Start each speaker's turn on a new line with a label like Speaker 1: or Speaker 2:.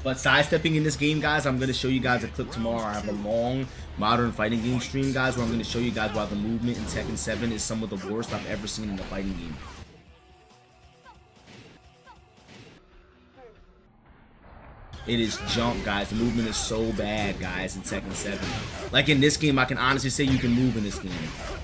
Speaker 1: But sidestepping in this game, guys, I'm going to show you guys a clip tomorrow. I have a long modern fighting game stream, guys, where I'm going to show you guys why the movement in Tekken 7 is some of the worst I've ever seen in a fighting game. It is junk, guys. The movement is so bad, guys, in Tekken 7. Like in this game, I can honestly say you can move in this game.